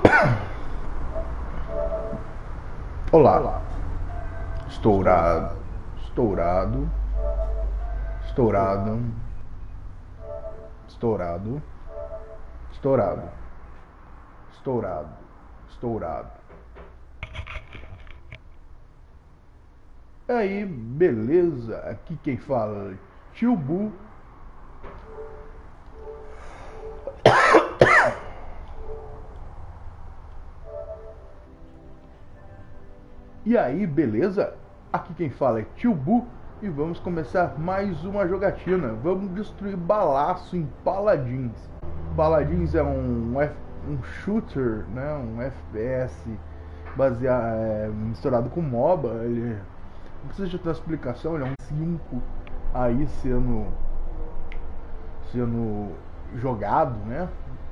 Olá. Estourado. Estourado. Estourado. Estourado. Estourado. Estourado. Estourado. Aí, beleza? Aqui quem fala é Tio Bu. E aí, beleza? Aqui quem fala é Tio Bu e vamos começar mais uma jogatina. Vamos destruir balaço em Paladins. Paladins é um shooter, né? Um FPS misturado com MOBA. Ele não precisa de outra explicação, ele é um 5 aí sendo jogado, né?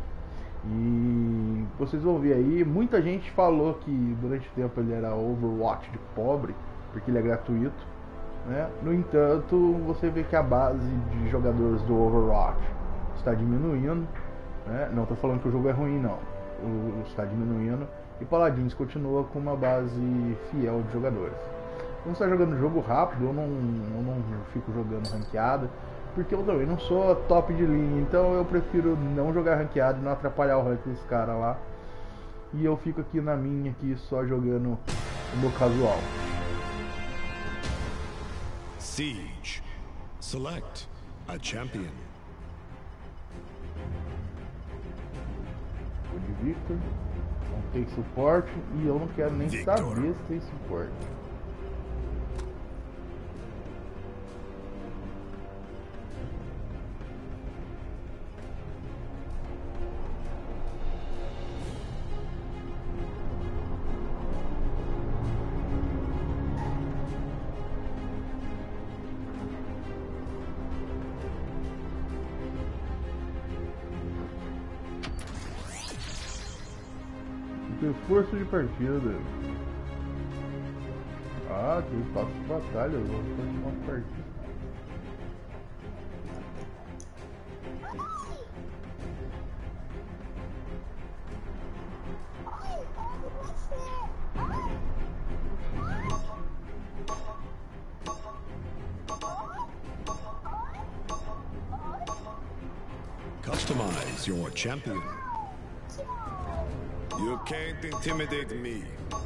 E vocês vão ver aí, muita gente falou que durante o tempo ele era Overwatch de pobre, porque ele é gratuito, né? No entanto, você vê que a base de jogadores do Overwatch está diminuindo, né? Não estou falando que o jogo é ruim, não. Está diminuindo e Paladins continua com uma base fiel de jogadores. Quando você está jogando jogo rápido, eu não fico jogando ranqueada, porque eu também não sou top de linha, então eu prefiro não jogar ranqueado e não atrapalhar o rank dos caras lá. E eu fico aqui na minha, aqui só jogando o meu casual. Siege. Select a champion. Vou de Victor, não tem suporte e eu não quero nem saber se tem suporte. Reforço de partida. Ah, tem espaço de batalha. Eu vou fazer uma partida. Customize your champion. You can't intimidate me.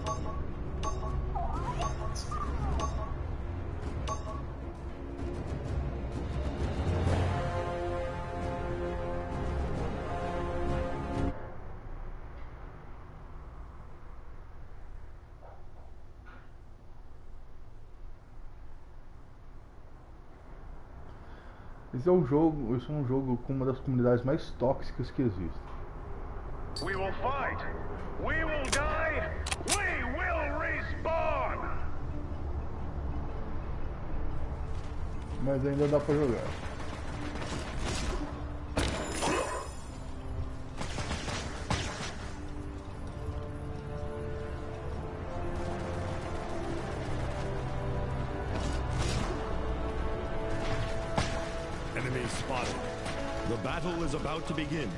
Esse é um jogo com uma das comunidades mais tóxicas que existe. We will fight. We will die. We will respawn. Mas ainda dá pra jogar. Enemy spotted. The battle is about to begin.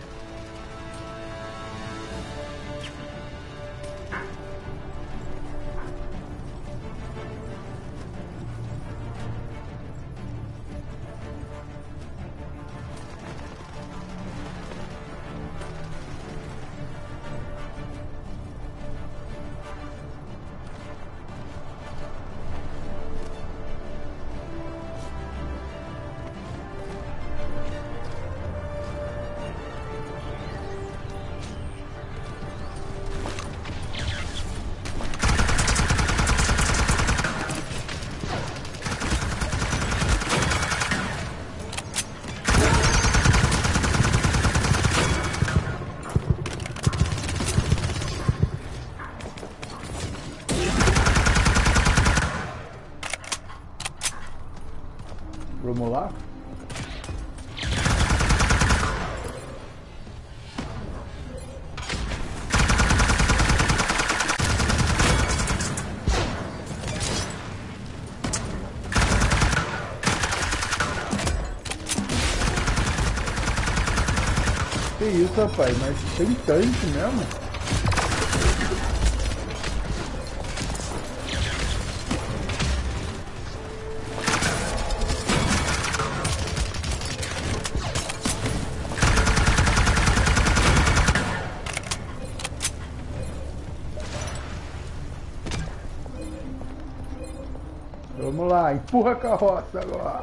Vamos lá? Que isso, rapaz? Mas tem tanque mesmo? Vamos lá, empurra a carroça agora.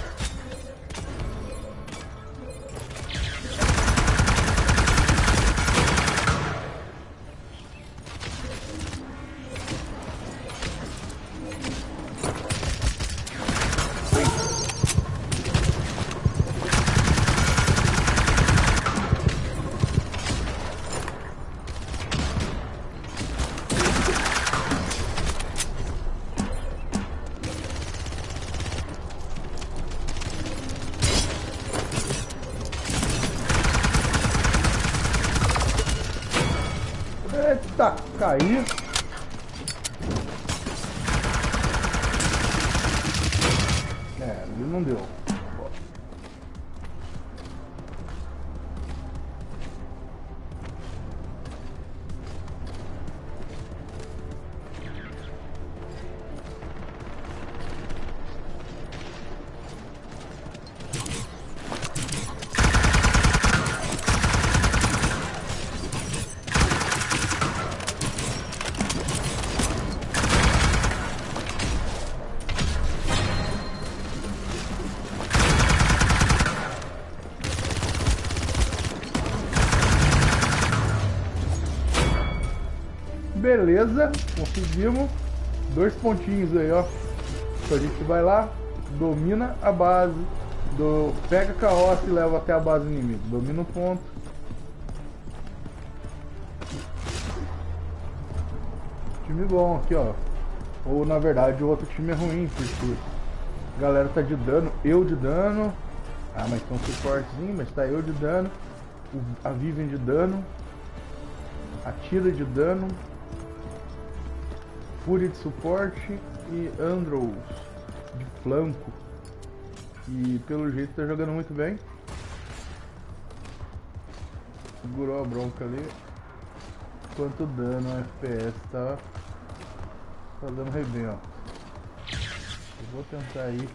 Eita, caiu. Ali não deu. Beleza, conseguimos 2 pontinhos aí, ó. Então a gente vai lá, domina a base, pega a carroça e leva até a base inimiga. Domina o ponto. Time bom aqui, ó. Ou na verdade o outro time é ruim, porque a galera tá de dano, eu de dano. Ah, mas tem um suportezinho, mas tá eu de dano. A Vivian de dano. A Tira de dano. Fury de suporte e Andrews de flanco. E pelo jeito tá jogando muito bem. Segurou a bronca ali. Quanto dano o FPS tá dando re bem, ó. Eu vou tentar ir.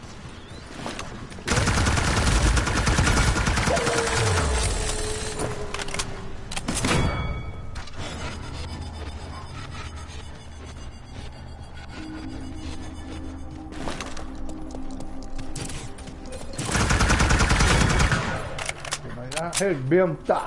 Arrebenta!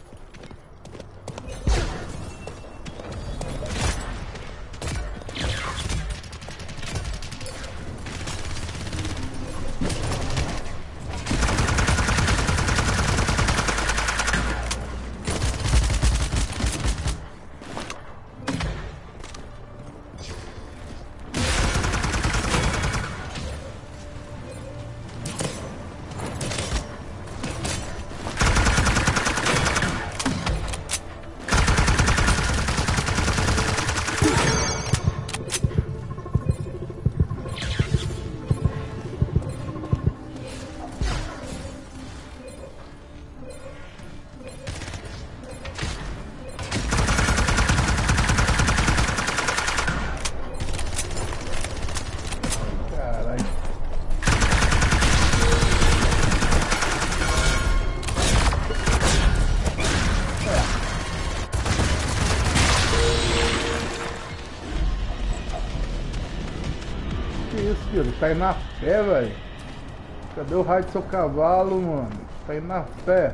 Tá indo na fé, velho. Cadê o raio do seu cavalo, mano? Tá indo na fé.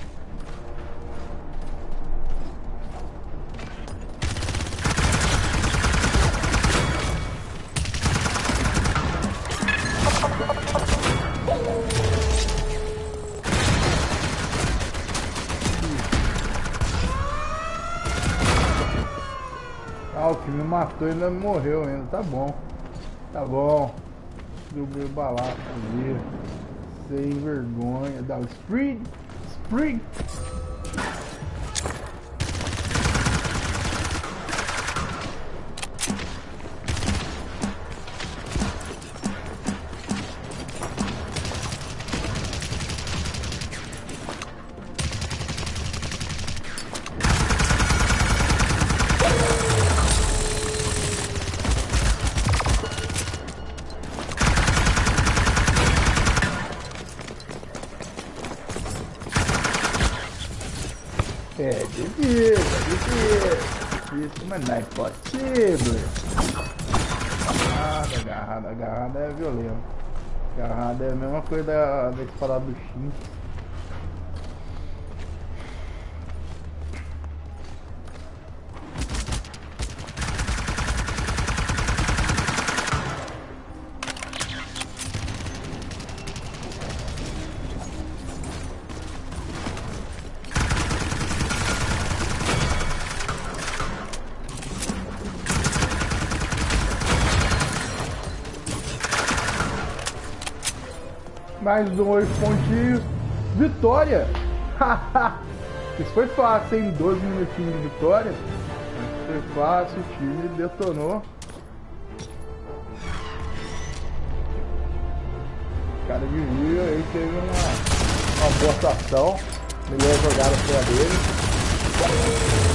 Ah, o que me matou ainda morreu ainda. Tá bom. Tá bom. Deu meio balaço ali. Sem vergonha. Dá o sprint. Sprint. Isso, mas não é possível. Agarrada é violento. Agarrada é a mesma coisa da espada do Shin. Mais 2 pontinhos. Vitória! Isso foi fácil, hein? 12 minutinhos de vitória. Isso foi fácil, o time detonou. O cara de Rio aí teve uma boa atuação. Melhor jogada foi a dele.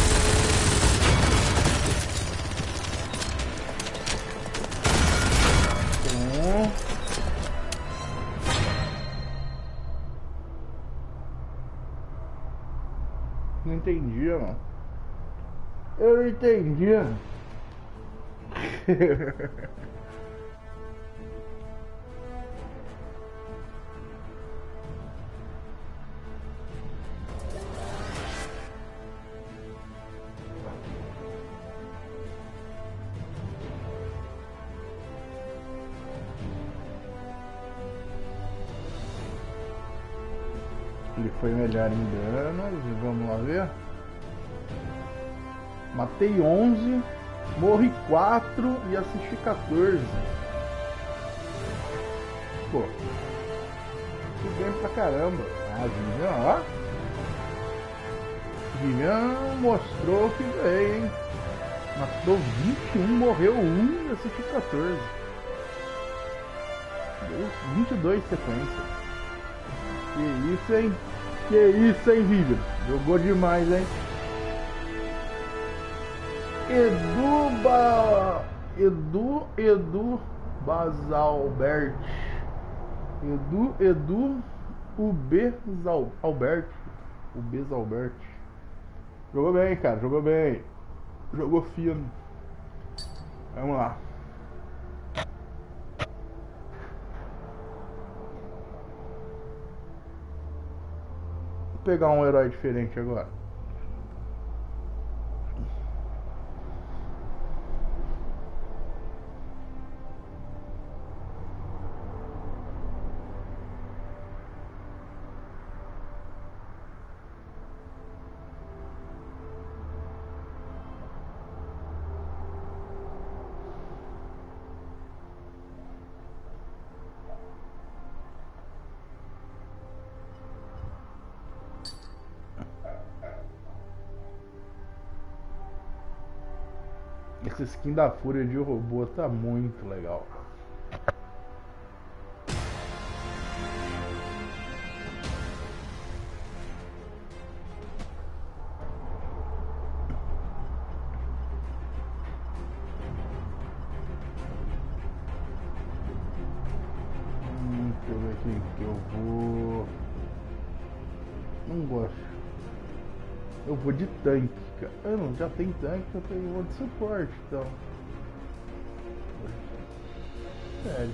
Não entendi, mano. Eu não entendi. Ele foi melhor em danos, vamos lá ver. Matei 11, morri 4 e assisti 14. Pô, isso bem pra caramba. Ah, Vivian, ó. Vivian mostrou que veio, hein. Matou 21, morreu 1 e assisti 14. Deu 22 sequências. Que isso, hein, Vivian? Jogou demais, hein? Edu Basalbert. O Bezalbert. Jogou bem, cara, jogou bem. Jogou fino. Vamos lá. Vou pegar um herói diferente agora. Essa skin da Fúria de robô tá muito legal. Deixa eu ver aqui que eu vou. Não gosto. Eu vou de tanque, cara. Eu não, já tem tanque, eu vou de suporte, então. Sério.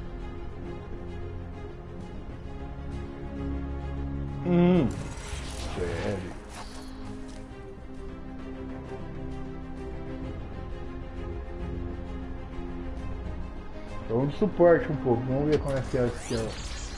Sério. Então vamos de suporte um pouco, vamos ver como é que é o skill.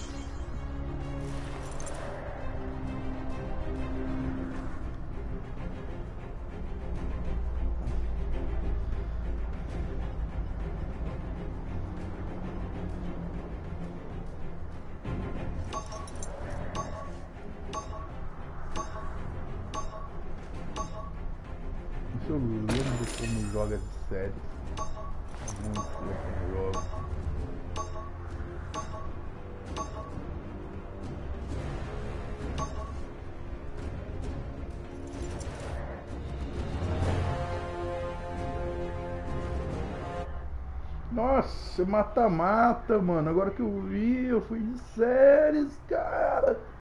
Eu lembro como joga de série. Muito como joga. Nossa, mata-mata, mano. Agora que eu vi, eu fui de séries, cara.